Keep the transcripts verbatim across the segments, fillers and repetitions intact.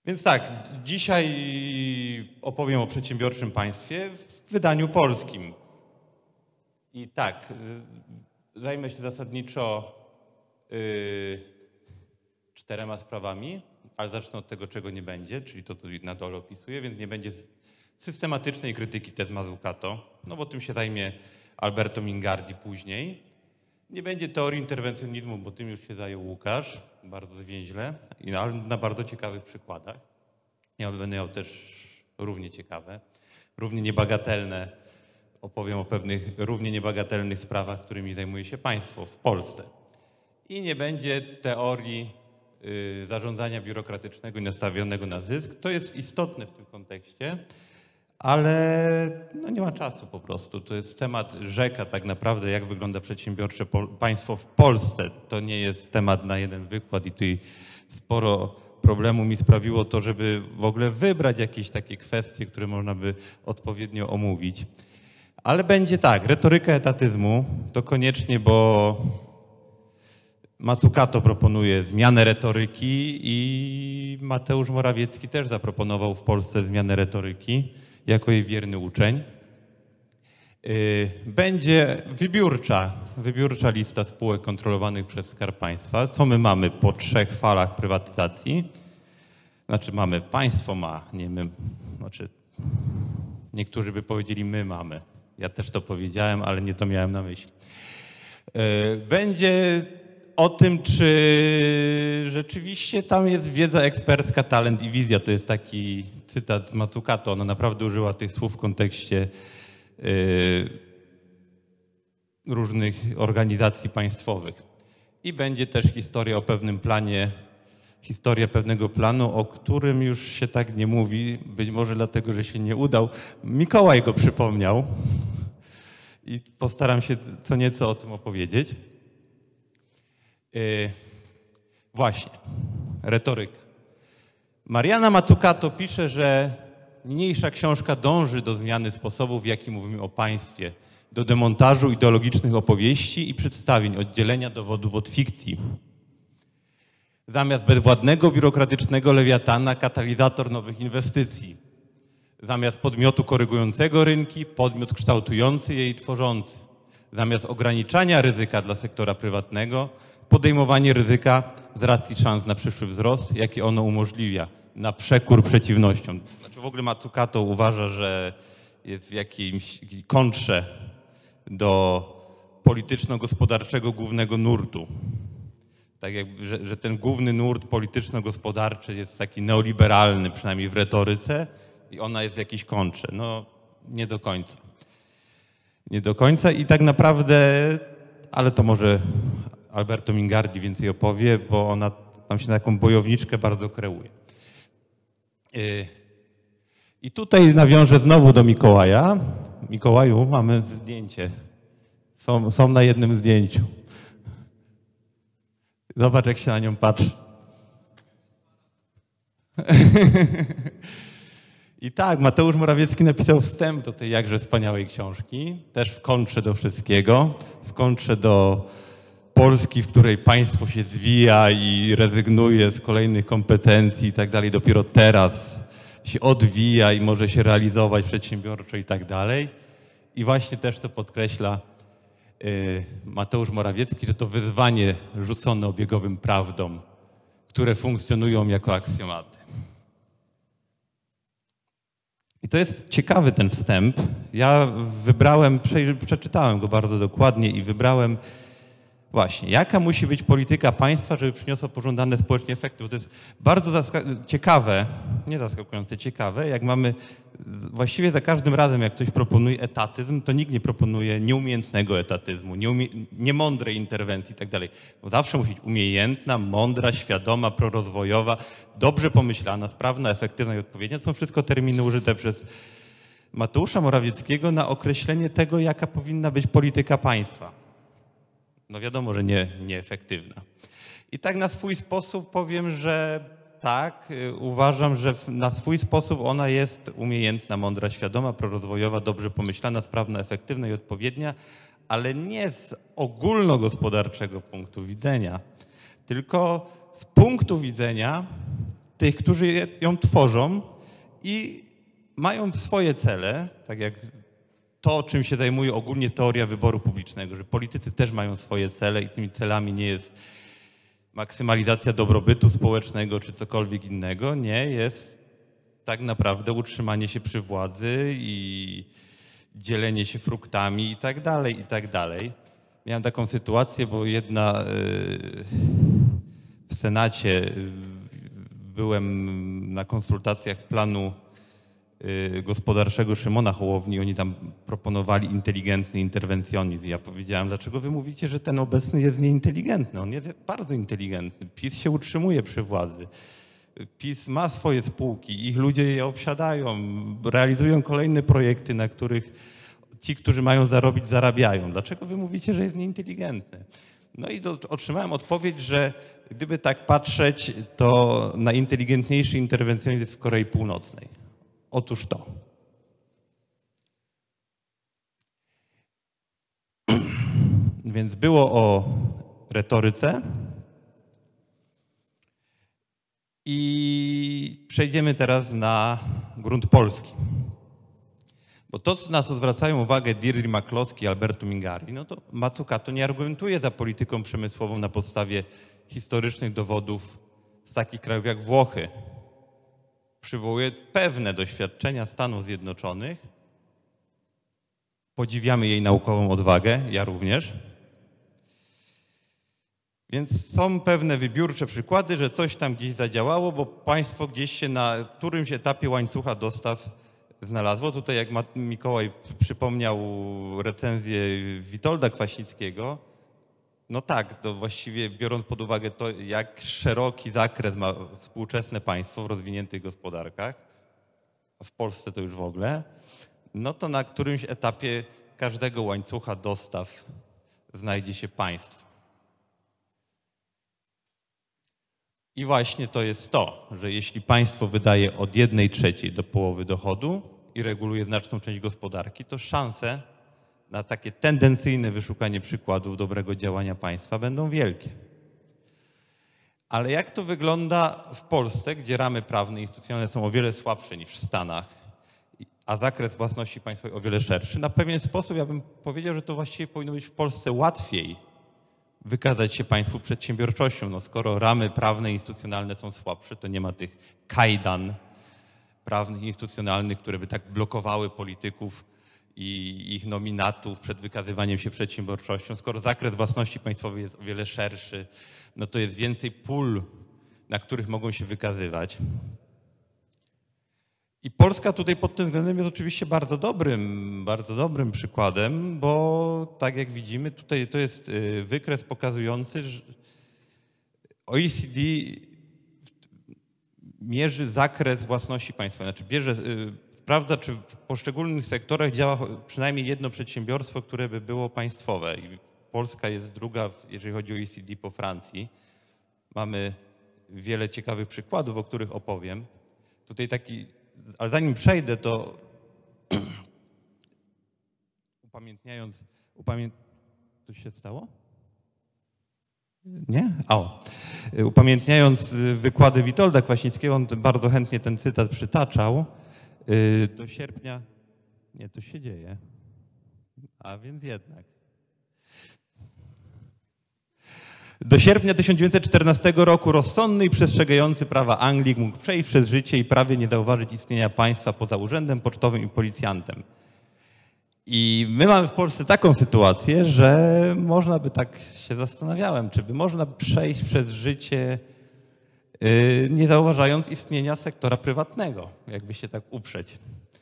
Więc tak, dzisiaj opowiem o przedsiębiorczym państwie w wydaniu polskim. I tak, zajmę się zasadniczo yy, czterema sprawami, ale zacznę od tego, czego nie będzie, czyli to, co na dole opisuję, więc nie będzie systematycznej krytyki tez Mazzucato, no bo tym się zajmie Alberto Mingardi później. Nie będzie teorii interwencjonizmu, bo tym już się zajął Łukasz, bardzo zwięźle, ale na bardzo ciekawych przykładach. Ja będę miał też równie ciekawe, równie niebagatelne, opowiem o pewnych równie niebagatelnych sprawach, którymi zajmuje się państwo w Polsce. I nie będzie teorii y, zarządzania biurokratycznego i nastawionego na zysk. To jest istotne w tym kontekście, ale no nie ma czasu po prostu. To jest temat rzeka tak naprawdę, jak wygląda przedsiębiorcze państwo w Polsce. To nie jest temat na jeden wykład i tutaj sporo problemu mi sprawiło to, żeby w ogóle wybrać jakieś takie kwestie, które można by odpowiednio omówić. Ale będzie tak, retoryka etatyzmu to koniecznie, bo Mazzucato proponuje zmianę retoryki i Mateusz Morawiecki też zaproponował w Polsce zmianę retoryki jako jej wierny uczeń. Będzie wybiórcza, wybiórcza lista spółek kontrolowanych przez Skarb Państwa. Co my mamy po trzech falach prywatyzacji? Znaczy mamy, państwo ma, nie my, znaczy niektórzy by powiedzieli my mamy. Ja też to powiedziałem, ale nie to miałem na myśli. Będzie o tym, czy rzeczywiście tam jest wiedza ekspercka, talent i wizja. To jest taki cytat z Mazzucato. Ona naprawdę użyła tych słów w kontekście różnych organizacji państwowych. I będzie też historia o pewnym planie, historia pewnego planu, o którym już się tak nie mówi, być może dlatego, że się nie udał. Mikołaj go przypomniał i postaram się co nieco o tym opowiedzieć. Yy, właśnie, retoryka. Mariana Mazzucato pisze, że niniejsza książka dąży do zmiany sposobu, w jaki mówimy o państwie, do demontażu ideologicznych opowieści i przedstawień, oddzielenia dowodów od fikcji. Zamiast bezwładnego, biurokratycznego lewiatana, katalizator nowych inwestycji. Zamiast podmiotu korygującego rynki, podmiot kształtujący je i tworzący. Zamiast ograniczania ryzyka dla sektora prywatnego, podejmowanie ryzyka z racji szans na przyszły wzrost, jakie ono umożliwia, na przekór przeciwnościom. Znaczy w ogóle Mazzucato uważa, że jest w jakimś kontrze do polityczno-gospodarczego głównego nurtu. Tak jakby, że, że ten główny nurt polityczno-gospodarczy jest taki neoliberalny, przynajmniej w retoryce, i ona jest w jakiejś kontrze. No nie do końca. Nie do końca i tak naprawdę, ale to może Alberto Mingardi więcej opowie, bo ona tam się na taką bojowniczkę bardzo kreuje. I tutaj nawiążę znowu do Mikołaja. Mikołaju, mamy zdjęcie. Są, są na jednym zdjęciu. Zobacz, jak się na nią patrzy. I tak, Mateusz Morawiecki napisał wstęp do tej jakże wspaniałej książki, też w kontrze do wszystkiego, w kontrze do Polski, w której państwo się zwija i rezygnuje z kolejnych kompetencji i tak dalej, dopiero teraz się odwija i może się realizować przedsiębiorczo i tak dalej. I właśnie też to podkreśla y, Mateusz Morawiecki, że to wyzwanie rzucone obiegowym prawdom, które funkcjonują jako aksjomaty. I to jest ciekawy ten wstęp. Ja wybrałem, przeczytałem go bardzo dokładnie i wybrałem właśnie, jaka musi być polityka państwa, żeby przyniosła pożądane społecznie efekty. Bo to jest bardzo ciekawe, nie zaskakujące, ciekawe, jak mamy właściwie za każdym razem, jak ktoś proponuje etatyzm, to nikt nie proponuje nieumiejętnego etatyzmu, nieumie, niemądrej interwencji i tak dalej. Zawsze musi być umiejętna, mądra, świadoma, prorozwojowa, dobrze pomyślana, sprawna, efektywna i odpowiednia. To są wszystko terminy użyte przez Mateusza Morawieckiego na określenie tego, jaka powinna być polityka państwa. No wiadomo, że nie, nieefektywna. I tak na swój sposób powiem, że tak, uważam, że na swój sposób ona jest umiejętna, mądra, świadoma, prorozwojowa, dobrze pomyślana, sprawna, efektywna i odpowiednia, ale nie z ogólnogospodarczego punktu widzenia, tylko z punktu widzenia tych, którzy je, ją tworzą i mają swoje cele, tak jak to, czym się zajmuje ogólnie teoria wyboru publicznego, że politycy też mają swoje cele i tymi celami nie jest maksymalizacja dobrobytu społecznego czy cokolwiek innego, nie, jest tak naprawdę utrzymanie się przy władzy i dzielenie się fruktami i tak dalej, i tak dalej. Miałem taką sytuację, bo jedna w Senacie byłem na konsultacjach planu gospodarczego Szymona Hołowni, oni tam proponowali inteligentny interwencjonizm. Ja powiedziałem, dlaczego wy mówicie, że ten obecny jest nieinteligentny? On jest bardzo inteligentny. PiS się utrzymuje przy władzy. PiS ma swoje spółki, ich ludzie je obsiadają, realizują kolejne projekty, na których ci, którzy mają zarobić, zarabiają. Dlaczego wy mówicie, że jest nieinteligentny? No i do, otrzymałem odpowiedź, że gdyby tak patrzeć, to najinteligentniejszy interwencjonizm jest w Korei Północnej. Otóż to. Więc było o retoryce i przejdziemy teraz na grunt polski. Bo to, co nas zwracają uwagę Dirli McCloskey i Alberto Mingari, no to Mazzucato nie argumentuje za polityką przemysłową na podstawie historycznych dowodów z takich krajów jak Włochy. Przywołuje pewne doświadczenia Stanów Zjednoczonych. Podziwiamy jej naukową odwagę, ja również. Więc są pewne wybiórcze przykłady, że coś tam gdzieś zadziałało, bo państwo gdzieś się na którymś etapie łańcucha dostaw znalazło. Tutaj jak Mikołaj przypomniał recenzję Witolda Kwaśnickiego, no tak, to właściwie biorąc pod uwagę to, jak szeroki zakres ma współczesne państwo w rozwiniętych gospodarkach, a w Polsce to już w ogóle, no to na którymś etapie każdego łańcucha dostaw znajdzie się państwo. I właśnie to jest to, że jeśli państwo wydaje od jednej trzeciej do połowy dochodu i reguluje znaczną część gospodarki, to szanse na takie tendencyjne wyszukanie przykładów dobrego działania państwa będą wielkie. Ale jak to wygląda w Polsce, gdzie ramy prawne i instytucjonalne są o wiele słabsze niż w Stanach, a zakres własności państwowej o wiele szerszy? Na pewien sposób ja bym powiedział, że to właściwie powinno być w Polsce łatwiej wykazać się państwu przedsiębiorczością. No skoro ramy prawne i instytucjonalne są słabsze, to nie ma tych kajdan prawnych i instytucjonalnych, które by tak blokowały polityków i ich nominatów przed wykazywaniem się przedsiębiorczością. Skoro zakres własności państwowej jest o wiele szerszy, no to jest więcej pól, na których mogą się wykazywać. I Polska tutaj pod tym względem jest oczywiście bardzo dobrym, bardzo dobrym przykładem, bo tak jak widzimy, tutaj to jest wykres pokazujący, że O E C D mierzy zakres własności państwowej, znaczy bierze, sprawdza, czy w poszczególnych sektorach działa przynajmniej jedno przedsiębiorstwo, które by było państwowe. I Polska jest druga, jeżeli chodzi o O E C D, po Francji. Mamy wiele ciekawych przykładów, o których opowiem. Tutaj taki, ale zanim przejdę, to upamiętniając, upamię... to się stało? Nie? O. Upamiętniając wykłady Witolda Kwaśnickiego, on bardzo chętnie ten cytat przytaczał. Do sierpnia, nie, to się dzieje, a więc jednak. Do sierpnia tysiąc dziewięćset czternastego roku rozsądny i przestrzegający prawa Anglik mógł przejść przez życie i prawie nie zauważyć istnienia państwa poza urzędem pocztowym i policjantem. I my mamy w Polsce taką sytuację, że można by, tak się zastanawiałem, czy by można przejść przez życie nie zauważając istnienia sektora prywatnego, jakby się tak uprzeć.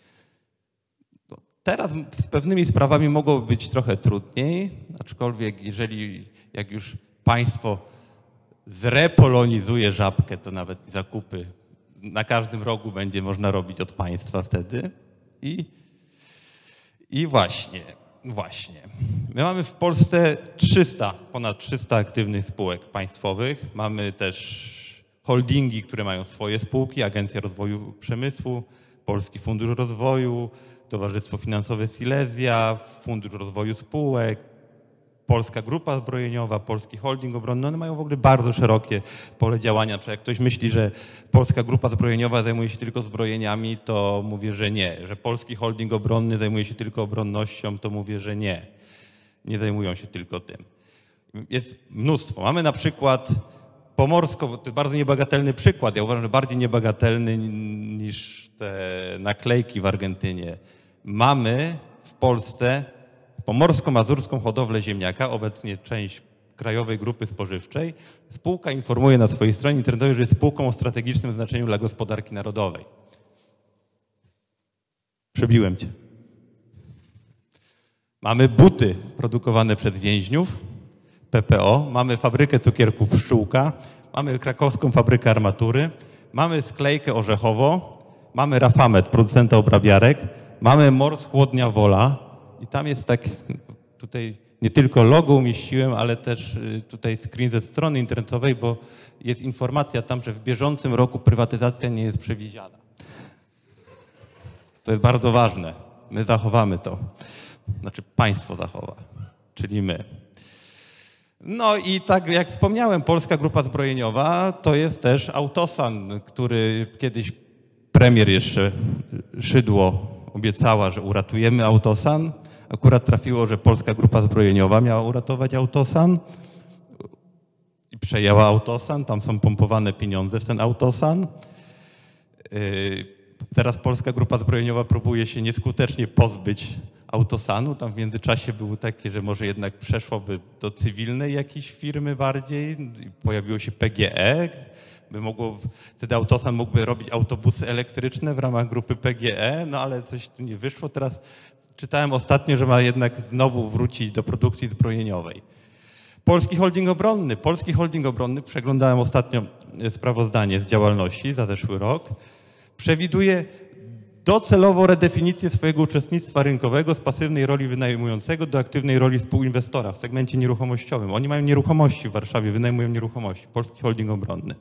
Teraz z pewnymi sprawami mogłoby być trochę trudniej, aczkolwiek jeżeli jak już państwo zrepolonizuje Żabkę, to nawet zakupy na każdym rogu będzie można robić od państwa wtedy. I, i właśnie, właśnie. My mamy w Polsce trzysta, ponad trzysta aktywnych spółek państwowych. Mamy też holdingi, które mają swoje spółki, Agencja Rozwoju Przemysłu, Polski Fundusz Rozwoju, Towarzystwo Finansowe Silesia, Fundusz Rozwoju Spółek, Polska Grupa Zbrojeniowa, Polski Holding Obronny, one mają w ogóle bardzo szerokie pole działania. Jak ktoś myśli, że Polska Grupa Zbrojeniowa zajmuje się tylko zbrojeniami, to mówię, że nie. Że Polski Holding Obronny zajmuje się tylko obronnością, to mówię, że nie. Nie zajmują się tylko tym. Jest mnóstwo. Mamy na przykład Pomorsko, to jest bardzo niebagatelny przykład. Ja uważam, że bardziej niebagatelny niż te naklejki w Argentynie. Mamy w Polsce Pomorsko-Mazurską Hodowlę Ziemniaka, obecnie część Krajowej Grupy Spożywczej. Spółka informuje na swojej stronie internetowej, że jest spółką o strategicznym znaczeniu dla gospodarki narodowej. Przebiłem cię. Mamy buty produkowane przez więźniów, P P O, mamy fabrykę cukierków Pszczółka, mamy krakowską fabrykę armatury, mamy sklejkę Orzechowo, mamy Rafamet, producenta obrabiarek, mamy Mors Chłodnia Wola i tam jest tak, tutaj nie tylko logo umieściłem, ale też tutaj screen ze strony internetowej, bo jest informacja tam, że w bieżącym roku prywatyzacja nie jest przewidziana. To jest bardzo ważne. My zachowamy to. Znaczy państwo zachowa, czyli my. No i tak jak wspomniałem, Polska Grupa Zbrojeniowa to jest też Autosan, który kiedyś premier jeszcze Szydło obiecała, że uratujemy Autosan. Akurat trafiło, że Polska Grupa Zbrojeniowa miała uratować Autosan i przejęła Autosan. Tam są pompowane pieniądze w ten Autosan. Teraz Polska Grupa Zbrojeniowa próbuje się nieskutecznie pozbyć Autosanu. Tam w międzyczasie było takie, że może jednak przeszłoby do cywilnej jakiejś firmy bardziej. Pojawiło się P G E. By mogło, wtedy Autosan mógłby robić autobusy elektryczne w ramach grupy P G E, no ale coś tu nie wyszło. Teraz czytałem ostatnio, że ma jednak znowu wrócić do produkcji zbrojeniowej. Polski Holding Obronny. Polski Holding Obronny, przeglądałem ostatnio sprawozdanie z działalności za zeszły rok, przewiduje docelowo redefinicję swojego uczestnictwa rynkowego z pasywnej roli wynajmującego do aktywnej roli współinwestora w segmencie nieruchomościowym. Oni mają nieruchomości w Warszawie, wynajmują nieruchomości. Polski Holding Obronny.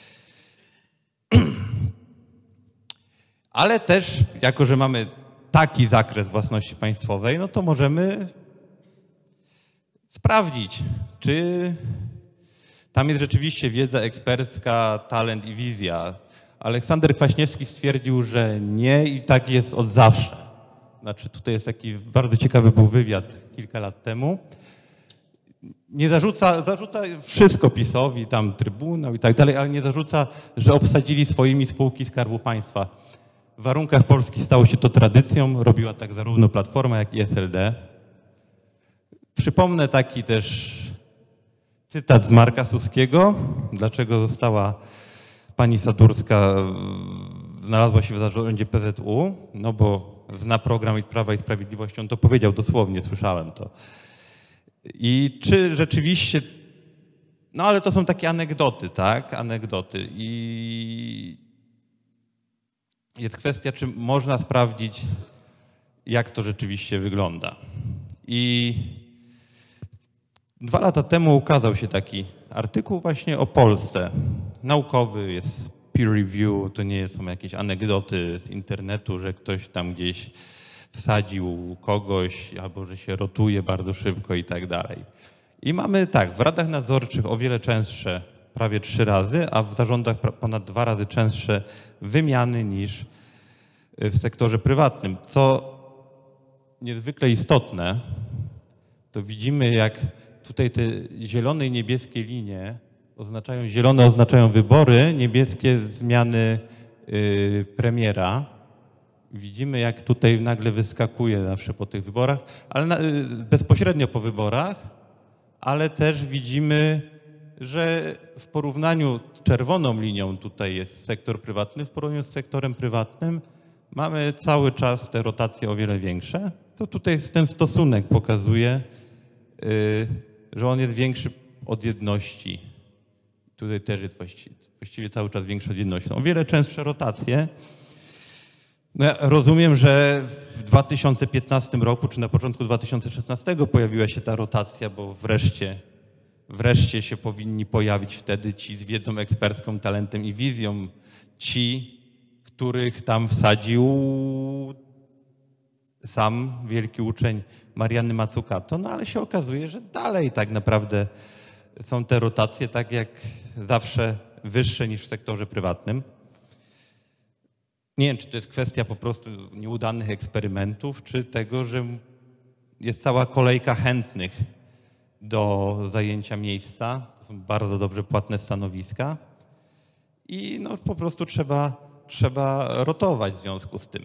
Ale też, jako że mamy taki zakres własności państwowej, no to możemy sprawdzić, czy tam jest rzeczywiście wiedza ekspercka, talent i wizja. Aleksander Kwaśniewski stwierdził, że nie i tak jest od zawsze. Znaczy tutaj jest taki bardzo ciekawy był wywiad kilka lat temu. Nie zarzuca, zarzuca wszystko PiS-owi, tam Trybunał i tak dalej, ale nie zarzuca, że obsadzili swoimi spółki Skarbu Państwa. W warunkach Polski stało się to tradycją, robiła tak zarówno Platforma, jak i S L D. Przypomnę taki też cytat z Marka Suskiego, dlaczego została pani Sadurska, znalazła się w zarządzie P Z U, no bo zna program Prawa i Sprawiedliwości, on to powiedział dosłownie, słyszałem to. I czy rzeczywiście, no ale to są takie anegdoty, tak, anegdoty i jest kwestia, czy można sprawdzić, jak to rzeczywiście wygląda. I dwa lata temu ukazał się taki artykuł właśnie o Polsce. Naukowy, jest peer review, to nie są jakieś anegdoty z internetu, że ktoś tam gdzieś wsadził kogoś albo że się rotuje bardzo szybko i tak dalej. I mamy tak, w radach nadzorczych o wiele częstsze, prawie trzy razy, a w zarządach ponad dwa razy częstsze wymiany niż w sektorze prywatnym. Co niezwykle istotne, to widzimy, jak tutaj te zielone i niebieskie linie oznaczają, zielone oznaczają wybory, niebieskie zmiany y, premiera. Widzimy, jak tutaj nagle wyskakuje zawsze po tych wyborach, ale na, y, bezpośrednio po wyborach, ale też widzimy, że w porównaniu z czerwoną linią tutaj jest sektor prywatny, w porównaniu z sektorem prywatnym mamy cały czas te rotacje o wiele większe. To tutaj ten stosunek pokazuje, y, że on jest większy od jedności. Tutaj też jest właściwie, właściwie cały czas większy od jedności. O wiele częstsze rotacje. No ja rozumiem, że w dwa tysiące piętnastym roku, czy na początku dwa tysiące szesnastego pojawiła się ta rotacja, bo wreszcie, wreszcie się powinni pojawić wtedy ci z wiedzą ekspercką, talentem i wizją, ci, których tam wsadził sam wielki uczeń Marianny Mazzucato, no ale się okazuje, że dalej tak naprawdę są te rotacje tak jak zawsze wyższe niż w sektorze prywatnym. Nie wiem, czy to jest kwestia po prostu nieudanych eksperymentów, czy tego, że jest cała kolejka chętnych do zajęcia miejsca. To są bardzo dobrze płatne stanowiska i no, po prostu trzeba, trzeba rotować w związku z tym.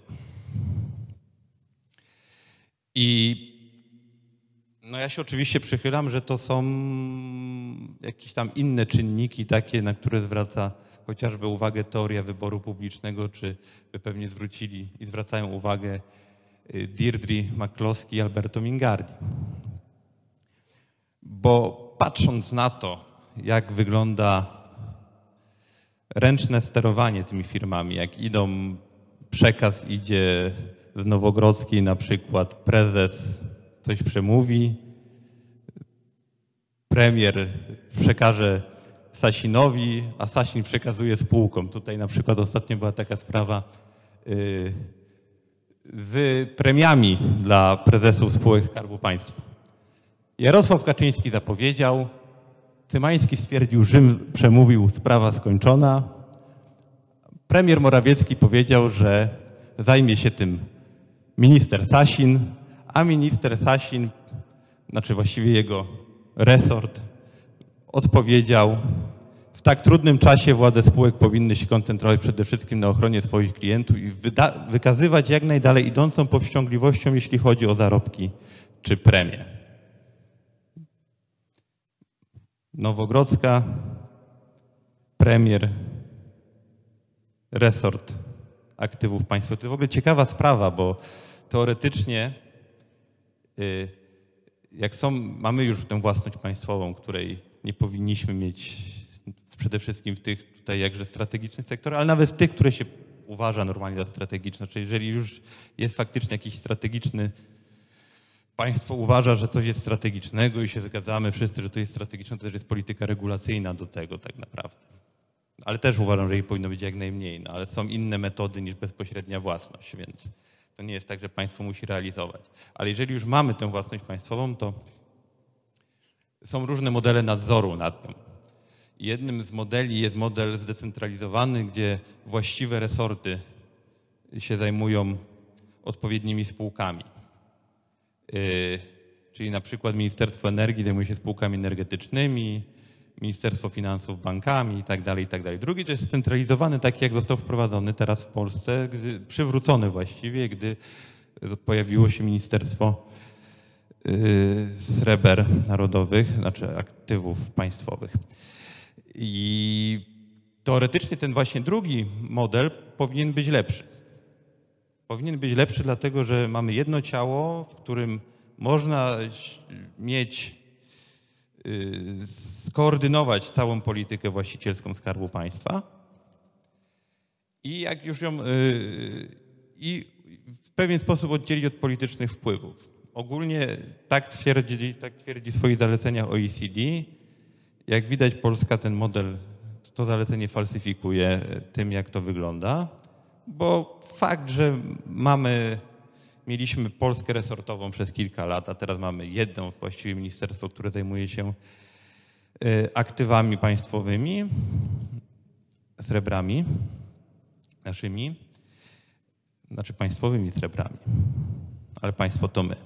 I no ja się oczywiście przychylam, że to są jakieś tam inne czynniki takie, na które zwraca chociażby uwagę teoria wyboru publicznego, czy by pewnie zwrócili i zwracają uwagę Deirdre McCloskey i Alberto Mingardi. Bo patrząc na to, jak wygląda ręczne sterowanie tymi firmami, jak idą, przekaz idzie z Nowogrodzkiej, na przykład prezes coś przemówi, premier przekaże Sasinowi, a Sasin przekazuje spółkom. Tutaj na przykład ostatnio była taka sprawa yy, z premiami dla prezesów spółek Skarbu Państwa. Jarosław Kaczyński zapowiedział, Cymański stwierdził, Rzym przemówił, sprawa skończona. Premier Morawiecki powiedział, że zajmie się tym minister Sasin, a minister Sasin, znaczy właściwie jego resort, odpowiedział, w tak trudnym czasie władze spółek powinny się koncentrować przede wszystkim na ochronie swoich klientów i wykazywać jak najdalej idącą powściągliwością, jeśli chodzi o zarobki czy premie. Nowogrodzka, premier, resort aktywów państwowych. To jest w ogóle ciekawa sprawa, bo teoretycznie jak są, mamy już tę własność państwową, której nie powinniśmy mieć przede wszystkim w tych tutaj jakże strategicznych sektorach, ale nawet w tych, które się uważa normalnie za strategiczne. Czyli jeżeli już jest faktycznie jakiś strategiczny, państwo uważa, że coś jest strategicznego i się zgadzamy wszyscy, że to jest strategiczne, to też jest polityka regulacyjna do tego tak naprawdę. Ale też uważam, że jej powinno być jak najmniej, no, ale są inne metody niż bezpośrednia własność, więc to nie jest tak, że państwo musi realizować. Ale jeżeli już mamy tę własność państwową, to są różne modele nadzoru nad nią. Jednym z modeli jest model zdecentralizowany, gdzie właściwe resorty się zajmują odpowiednimi spółkami. Yy, czyli na przykład Ministerstwo Energii zajmuje się spółkami energetycznymi, Ministerstwo Finansów bankami i tak dalej, i tak dalej. Drugi to jest scentralizowany, taki jak został wprowadzony teraz w Polsce, gdy, przywrócony właściwie, gdy pojawiło się Ministerstwo yy, Sreber Narodowych, znaczy aktywów państwowych. I teoretycznie ten właśnie drugi model powinien być lepszy. Powinien być lepszy dlatego, że mamy jedno ciało, w którym można mieć, yy, skoordynować całą politykę właścicielską Skarbu Państwa i jak już ją yy, i w pewien sposób oddzielić od politycznych wpływów. Ogólnie tak twierdzi, tak twierdzi w swoich zaleceniach O E C D. Jak widać, Polska ten model, to zalecenie falsyfikuje tym, jak to wygląda, bo fakt, że mamy, mieliśmy Polskę resortową przez kilka lat, a teraz mamy jedno właściwie ministerstwo, które zajmuje się aktywami państwowymi, srebrami naszymi, znaczy państwowymi srebrami, ale państwo to my.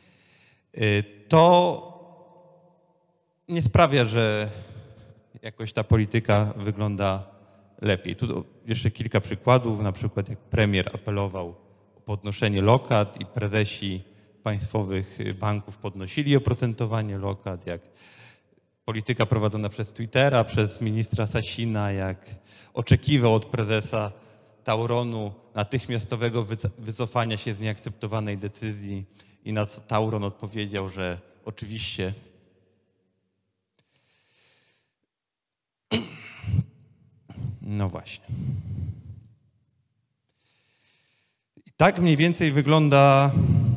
To nie sprawia, że jakoś ta polityka wygląda lepiej. Tu jeszcze kilka przykładów, na przykład jak premier apelował o podnoszenie lokat i prezesi państwowych banków podnosili oprocentowanie lokat, jak polityka prowadzona przez Twittera, przez ministra Sasina, jak oczekiwał od prezesa Tauronu natychmiastowego wycofania się z nieakceptowanej decyzji i na co Tauron odpowiedział, że oczywiście no właśnie. I tak mniej więcej wygląda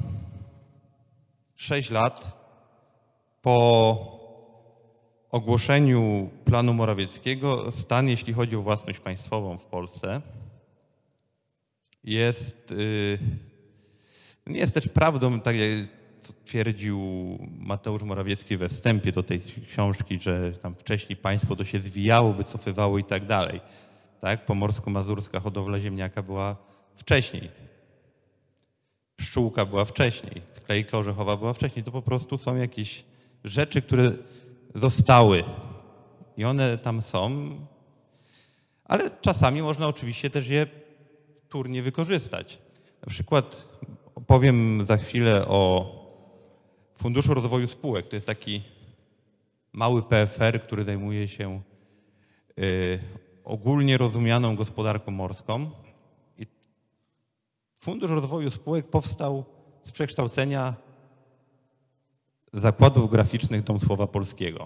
sześć lat po ogłoszeniu planu Morawieckiego. Stan, jeśli chodzi o własność państwową w Polsce, jest Nie jest też prawdą, tak jak twierdził Mateusz Morawiecki we wstępie do tej książki, że tam wcześniej państwo to się zwijało, wycofywało i tak dalej. Tak? Pomorsko-mazurska hodowla ziemniaka była wcześniej. Pszczółka była wcześniej, sklejka orzechowa była wcześniej. To po prostu są jakieś rzeczy, które zostały i one tam są, ale czasami można oczywiście też je wtórnie wykorzystać. Na przykład opowiem za chwilę o Funduszu Rozwoju Spółek. To jest taki mały P F R, który zajmuje się y, ogólnie rozumianą gospodarką morską. I Fundusz Rozwoju Spółek powstał z przekształcenia zakładów graficznych Dom Słowa Polskiego.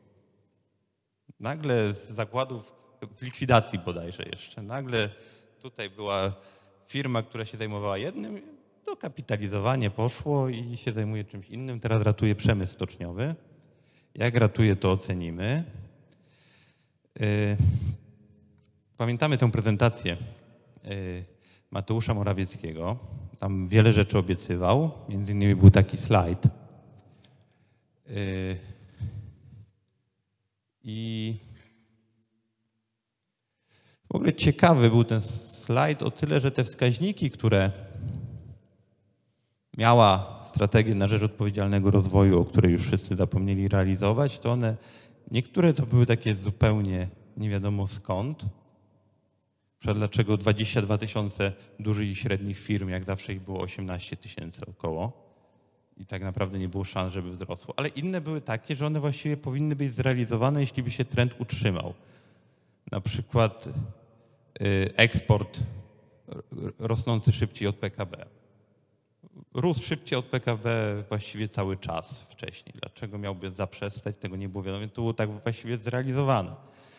Nagle z zakładów, z likwidacji bodajże jeszcze, nagle tutaj była firma, która się zajmowała jednym, dokapitalizowanie poszło i się zajmuje czymś innym. Teraz ratuje przemysł stoczniowy. Jak ratuje, to ocenimy. Pamiętamy tę prezentację Mateusza Morawieckiego. Tam wiele rzeczy obiecywał. Między innymi był taki slajd. I w ogóle ciekawy był ten slajd o tyle, że te wskaźniki, które miała strategię na rzecz odpowiedzialnego rozwoju, o której już wszyscy zapomnieli realizować, to one, niektóre to były takie zupełnie nie wiadomo skąd. Dlaczego dwadzieścia dwa tysiące dużych i średnich firm, jak zawsze ich było osiemnaście tysięcy około i tak naprawdę nie było szans, żeby wzrosło. Ale inne były takie, że one właściwie powinny być zrealizowane, jeśli by się trend utrzymał. Na przykład eksport rosnący szybciej od P K B. Rósł szybciej od P K B właściwie cały czas wcześniej. Dlaczego miałby zaprzestać? Tego nie było wiadomo. To było tak właściwie zrealizowane.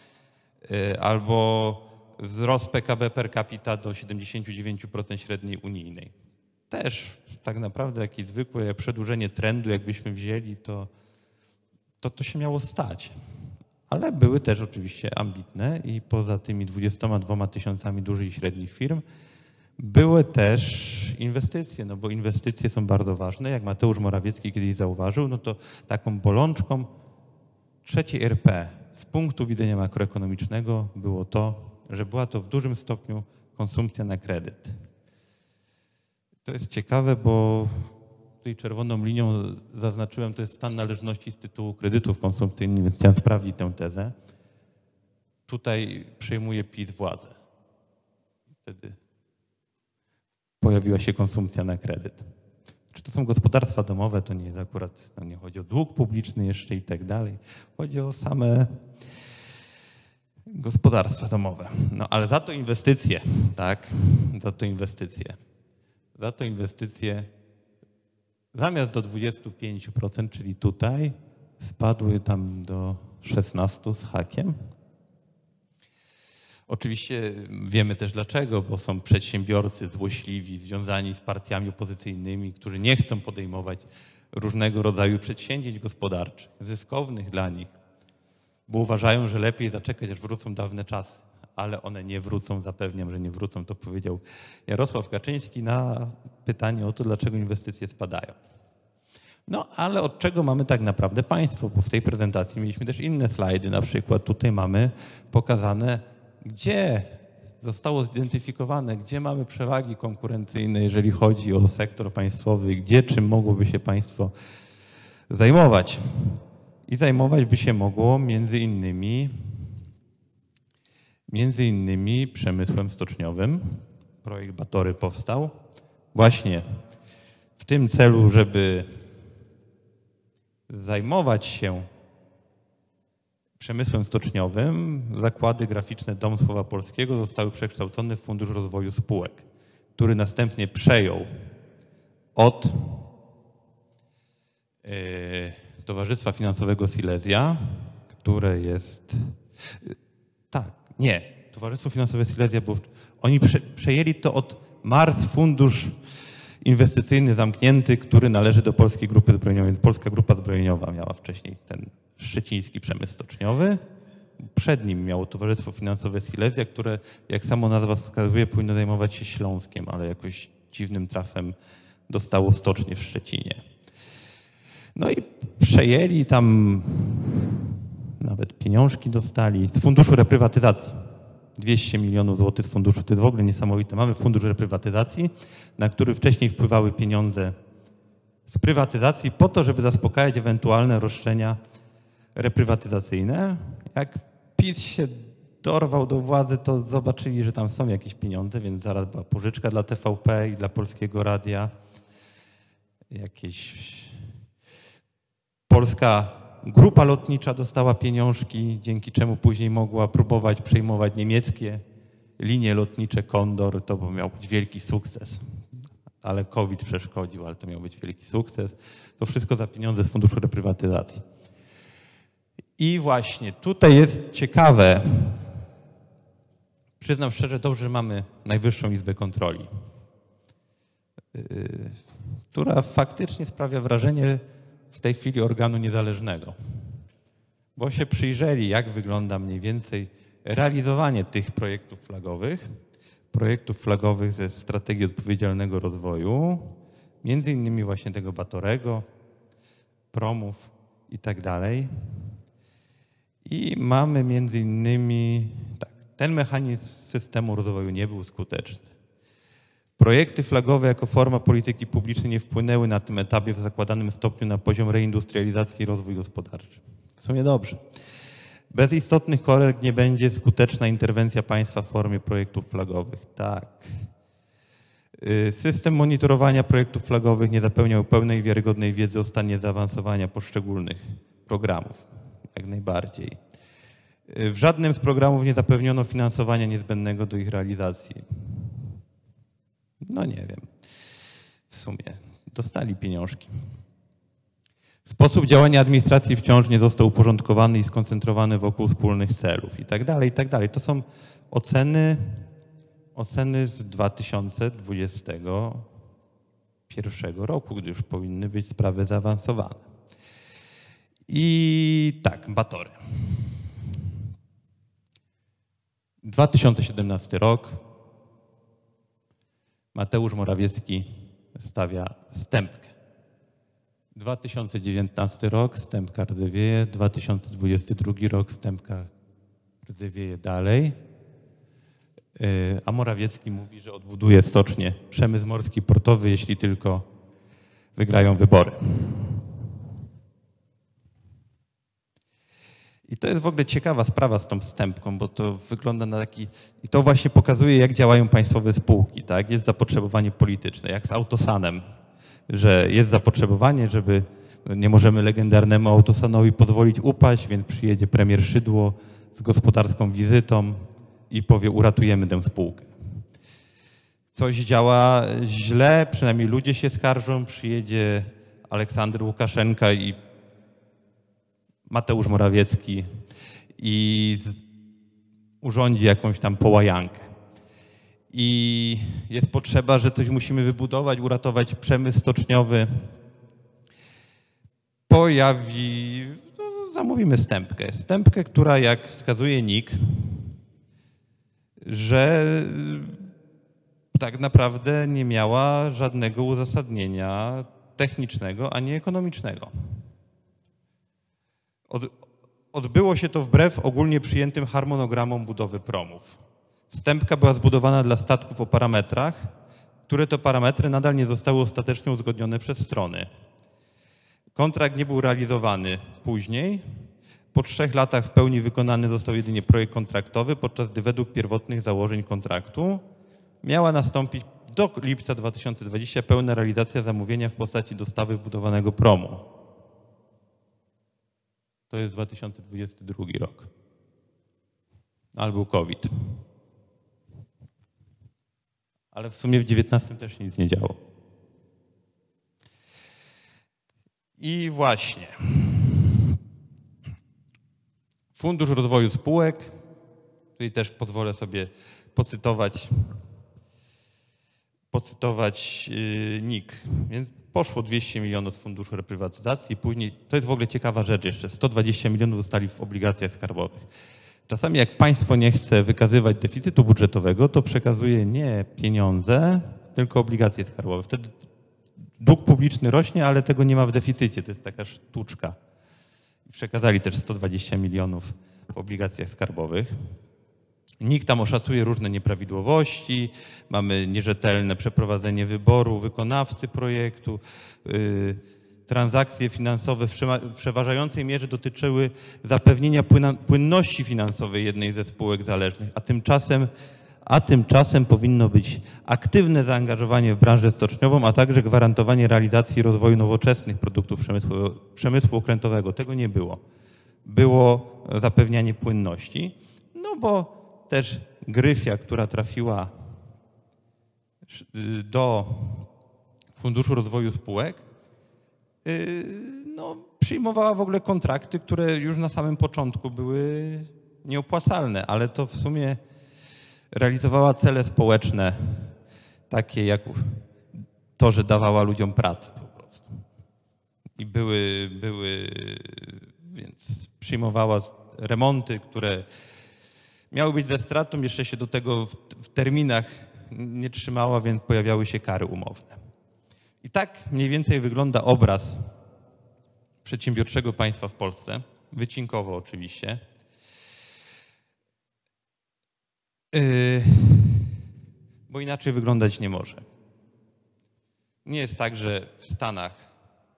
Albo wzrost P K B per capita do siedemdziesiąt dziewięć procent średniej unijnej. Też tak naprawdę jakieś zwykłe przedłużenie trendu, jakbyśmy wzięli, to, to to się miało stać. Ale były też oczywiście ambitne i poza tymi dwudziestoma dwoma tysiącami dużych i średnich firm były też inwestycje, no bo inwestycje są bardzo ważne. Jak Mateusz Morawiecki kiedyś zauważył, no to taką bolączką trzeciej R P z punktu widzenia makroekonomicznego było to, że była to w dużym stopniu konsumpcja na kredyt. To jest ciekawe, bo tutaj czerwoną linią zaznaczyłem, to jest stan należności z tytułu kredytów konsumpcyjnych, więc chciałem sprawdzić tę tezę. Tutaj przejmuje PiS władzę. Wtedy pojawiła się konsumpcja na kredyt. Czy to są gospodarstwa domowe, to nie jest akurat, no nie chodzi o dług publiczny jeszcze i tak dalej. Chodzi o same gospodarstwa domowe. No ale za to inwestycje, tak? Za to inwestycje. Za to inwestycje zamiast do dwudziestu pięciu procent, czyli tutaj, spadły tam do szesnastu z hakiem. Oczywiście wiemy też dlaczego, bo są przedsiębiorcy złośliwi, związani z partiami opozycyjnymi, którzy nie chcą podejmować różnego rodzaju przedsięwzięć gospodarczych, zyskownych dla nich, bo uważają, że lepiej zaczekać, aż wrócą dawne czasy, ale one nie wrócą, zapewniam, że nie wrócą, to powiedział Jarosław Kaczyński na pytanie o to, dlaczego inwestycje spadają. No ale od czego mamy tak naprawdę państwo, bo w tej prezentacji mieliśmy też inne slajdy, na przykład tutaj mamy pokazane, gdzie zostało zidentyfikowane, gdzie mamy przewagi konkurencyjne, jeżeli chodzi o sektor państwowy, gdzie czym mogłoby się państwo zajmować. I zajmować by się mogło między innymi, między innymi przemysłem stoczniowym. Projekt Batory powstał właśnie w tym celu, żeby zajmować się przemysłem stoczniowym. Zakłady graficzne Dom Słowa Polskiego zostały przekształcone w Fundusz Rozwoju Spółek, który następnie przejął od yy, Towarzystwa Finansowego Silesia, które jest... Yy, tak, nie. Towarzystwo Finansowe Silesia, bo oni prze, przejęli to od Mars Fundusz Inwestycyjny Zamknięty, który należy do Polskiej Grupy Zbrojeniowej. Polska Grupa Zbrojeniowa miała wcześniej ten szczeciński przemysł stoczniowy. Przed nim miało Towarzystwo Finansowe Silesia, które, jak samo nazwa wskazuje, powinno zajmować się Śląskiem, ale jakoś dziwnym trafem dostało stocznię w Szczecinie. No i przejęli tam, nawet pieniążki dostali z Funduszu Reprywatyzacji. dwieście milionów złotych z funduszu, to jest w ogóle niesamowite. Mamy Fundusz Reprywatyzacji, na który wcześniej wpływały pieniądze z prywatyzacji po to, żeby zaspokajać ewentualne roszczenia reprywatyzacyjne. Jak PiS się dorwał do władzy, to zobaczyli, że tam są jakieś pieniądze, więc zaraz była pożyczka dla T V P i dla Polskiego Radia. Jakieś polska grupa lotnicza dostała pieniążki, dzięki czemu później mogła próbować przejmować niemieckie linie lotnicze Kondor. To miał być wielki sukces, ale COVID przeszkodził, ale to miał być wielki sukces. To wszystko za pieniądze z Funduszu Reprywatyzacji. I właśnie tutaj jest ciekawe, przyznam szczerze, dobrze, że mamy Najwyższą Izbę Kontroli, yy, która faktycznie sprawia wrażenie w tej chwili organu niezależnego, bo się przyjrzeli, jak wygląda mniej więcej realizowanie tych projektów flagowych, projektów flagowych ze strategii odpowiedzialnego rozwoju, między innymi właśnie tego Batorego, promów i tak dalej. I mamy między innymi, tak, ten mechanizm systemu rozwoju nie był skuteczny. Projekty flagowe jako forma polityki publicznej nie wpłynęły na tym etapie w zakładanym stopniu na poziom reindustrializacji i rozwój gospodarczy. W sumie dobrze. Bez istotnych korekt nie będzie skuteczna interwencja państwa w formie projektów flagowych. Tak. System monitorowania projektów flagowych nie zapewniał pełnej, wiarygodnej wiedzy o stanie zaawansowania poszczególnych programów. Jak najbardziej. W żadnym z programów nie zapewniono finansowania niezbędnego do ich realizacji. No nie wiem. W sumie dostali pieniążki. Sposób działania administracji wciąż nie został uporządkowany i skoncentrowany wokół wspólnych celów i tak dalej, i tak dalej. To są oceny, oceny z dwa tysiące dwudziestego pierwszego roku, gdy już powinny być sprawy zaawansowane. I tak, Batory. dwa tysiące siedemnasty rok. Mateusz Morawiecki stawia stępkę. dwa tysiące dziewiętnasty rok, stępka rdzewieje. dwa tysiące dwudziesty drugi rok, stępka rdzewieje dalej. A Morawiecki mówi, że odbuduje stocznie przemysł morski portowy, jeśli tylko wygrają wybory. I to jest w ogóle ciekawa sprawa z tą stępką, bo to wygląda na taki... I to właśnie pokazuje, jak działają państwowe spółki, tak? Jest zapotrzebowanie polityczne, jak z Autosanem, że jest zapotrzebowanie, żeby... Nie możemy legendarnemu Autosanowi pozwolić upaść, więc przyjedzie premier Szydło z gospodarską wizytą i powie, uratujemy tę spółkę. Coś działa źle, przynajmniej ludzie się skarżą, przyjedzie Aleksander Łukaszenka i Mateusz Morawiecki i urządzi jakąś tam połajankę. I jest potrzeba, że coś musimy wybudować, uratować przemysł stoczniowy. Pojawi, no, zamówimy stępkę. Stępkę, która jak wskazuje N I K, że tak naprawdę nie miała żadnego uzasadnienia technicznego ani ekonomicznego. Od, odbyło się to wbrew ogólnie przyjętym harmonogramom budowy promów. Stępka była zbudowana dla statków o parametrach, które to parametry nadal nie zostały ostatecznie uzgodnione przez strony. Kontrakt nie był realizowany później. Po trzech latach w pełni wykonany został jedynie projekt kontraktowy, podczas gdy według pierwotnych założeń kontraktu miała nastąpić do lipca dwa tysiące dwudziestego pełna realizacja zamówienia w postaci dostawy budowanego promu. To jest dwa tysiące dwudziesty drugi rok. Ale był COVID. Ale w sumie w dziewiętnastym też nic nie działo. I właśnie. Fundusz Rozwoju Spółek. Tutaj też pozwolę sobie pocytować, pocytować yy, N I K. Więc poszło dwieście milionów z Funduszu Reprywatyzacji. Później, to jest w ogóle ciekawa rzecz jeszcze, sto dwadzieścia milionów zostali w obligacjach skarbowych. Czasami jak państwo nie chce wykazywać deficytu budżetowego, to przekazuje nie pieniądze, tylko obligacje skarbowe. Wtedy dług publiczny rośnie, ale tego nie ma w deficycie, to jest taka sztuczka. Przekazali też sto dwadzieścia milionów w obligacjach skarbowych. NIK tam oszacuje różne nieprawidłowości, mamy nierzetelne przeprowadzenie wyboru wykonawcy projektu, yy, transakcje finansowe w przeważającej mierze dotyczyły zapewnienia płynności finansowej jednej ze spółek zależnych, a tymczasem, a tymczasem powinno być aktywne zaangażowanie w branżę stoczniową, a także gwarantowanie realizacji i rozwoju nowoczesnych produktów przemysłu, przemysłu okrętowego. Tego nie było. Było zapewnianie płynności, no bo też Gryfia, która trafiła do Funduszu Rozwoju Spółek, no, przyjmowała w ogóle kontrakty, które już na samym początku były nieopłacalne, ale to w sumie realizowała cele społeczne, takie jak to, że dawała ludziom pracę po prostu. I były, były, więc przyjmowała remonty, które miały być ze stratą, jeszcze się do tego w, w terminach nie trzymała, więc pojawiały się kary umowne. I tak mniej więcej wygląda obraz przedsiębiorczego państwa w Polsce, wycinkowo oczywiście. Yy, bo inaczej wyglądać nie może. Nie jest tak, że w Stanach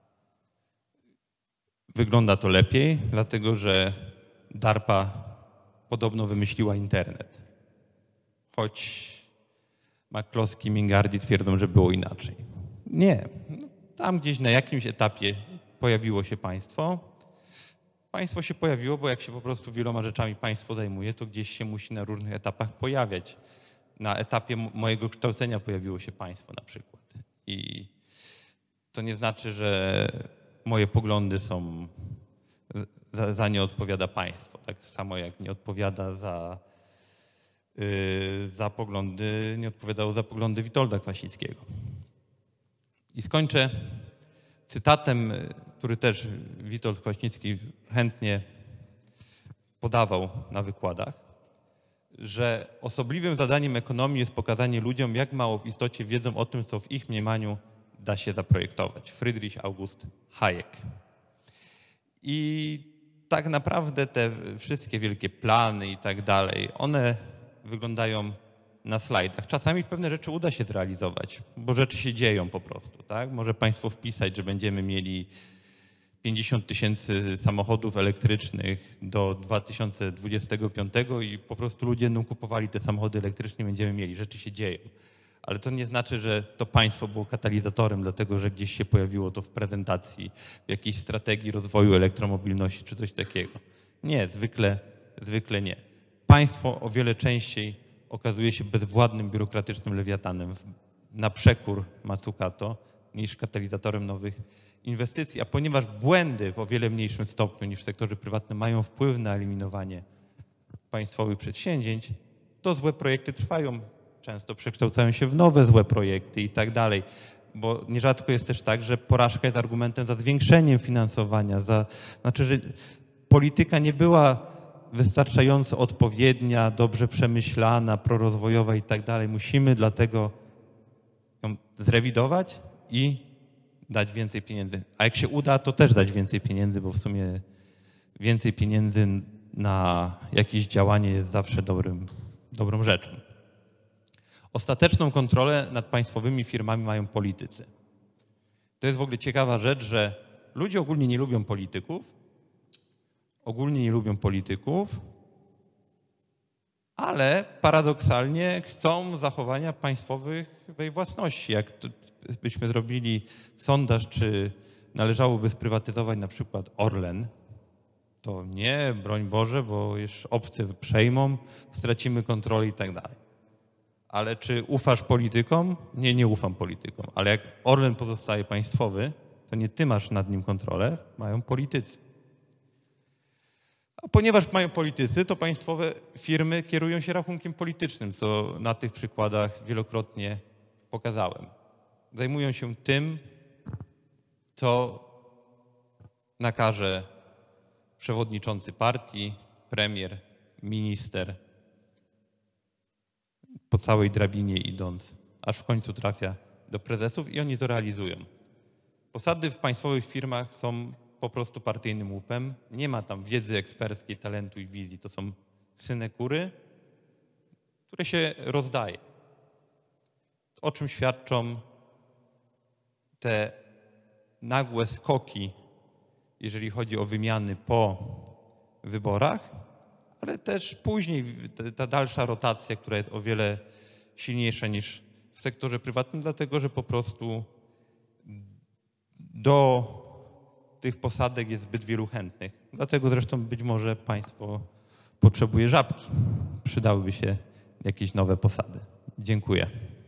wygląda to lepiej, dlatego że DARPA podobno wymyśliła internet. Choć McCloskey i Mingardi twierdzą, że było inaczej. Nie. Tam gdzieś na jakimś etapie pojawiło się państwo. Państwo się pojawiło, bo jak się po prostu wieloma rzeczami państwo zajmuje, to gdzieś się musi na różnych etapach pojawiać. Na etapie mojego kształcenia pojawiło się państwo na przykład. I to nie znaczy, że moje poglądy są, za, za nie odpowiada państwo. Tak samo jak nie odpowiada za, yy, za poglądy, nie odpowiadało za poglądy Witolda Kwasickiego. I skończę cytatem, który też Witold Kwaśnicki chętnie podawał na wykładach, że osobliwym zadaniem ekonomii jest pokazanie ludziom, jak mało w istocie wiedzą o tym, co w ich mniemaniu da się zaprojektować. Friedrich August Hayek. I tak naprawdę te wszystkie wielkie plany i tak dalej, one wyglądają na slajdach. Czasami pewne rzeczy uda się zrealizować, bo rzeczy się dzieją po prostu. Tak? Może państwo wpisać, że będziemy mieli pięćdziesiąt tysięcy samochodów elektrycznych do dwa tysiące dwudziestego piątego i po prostu ludzie będą kupowali te samochody elektryczne i będziemy mieli. Rzeczy się dzieją. Ale to nie znaczy, że to państwo było katalizatorem, dlatego że gdzieś się pojawiło to w prezentacji, w jakiejś strategii rozwoju elektromobilności czy coś takiego. Nie, zwykle, zwykle nie. Państwo o wiele częściej okazuje się bezwładnym, biurokratycznym lewiatanem na przekór Mazzucato niż katalizatorem nowych inwestycji. A ponieważ błędy w o wiele mniejszym stopniu niż w sektorze prywatnym mają wpływ na eliminowanie państwowych przedsięwzięć, to złe projekty trwają. Często przekształcają się w nowe złe projekty i tak dalej. Bo nierzadko jest też tak, że porażka jest argumentem za zwiększeniem finansowania. Za, znaczy, że polityka nie była wystarczająco odpowiednia, dobrze przemyślana, prorozwojowa i tak dalej. Musimy dlatego ją zrewidować i dać więcej pieniędzy. A jak się uda, to też dać więcej pieniędzy, bo w sumie więcej pieniędzy na jakieś działanie jest zawsze dobrym, dobrą rzeczą. Ostateczną kontrolę nad państwowymi firmami mają politycy. To jest w ogóle ciekawa rzecz, że ludzie ogólnie nie lubią polityków, ogólnie nie lubią polityków, ale paradoksalnie chcą zachowania państwowej własności. Jak byśmy zrobili sondaż, czy należałoby sprywatyzować na przykład Orlen, to nie, broń Boże, bo już obcy przejmą, stracimy kontrolę i tak dalej. Ale czy ufasz politykom? Nie, nie ufam politykom. Ale jak Orlen pozostaje państwowy, to nie ty masz nad nim kontrolę, mają politycy. A ponieważ mają politycy, to państwowe firmy kierują się rachunkiem politycznym, co na tych przykładach wielokrotnie pokazałem. Zajmują się tym, co nakaże przewodniczący partii, premier, minister, po całej drabinie idąc, aż w końcu trafia do prezesów i oni to realizują. Posady w państwowych firmach są po prostu partyjnym łupem. Nie ma tam wiedzy eksperckiej, talentu i wizji. To są synekury, które się rozdaje. O czym świadczą te nagłe skoki, jeżeli chodzi o wymiany po wyborach, ale też później ta dalsza rotacja, która jest o wiele silniejsza niż w sektorze prywatnym, dlatego że po prostu do tych posadek jest zbyt wielu chętnych. Dlatego zresztą być może państwo potrzebuje żabki. Przydałyby się jakieś nowe posady. Dziękuję.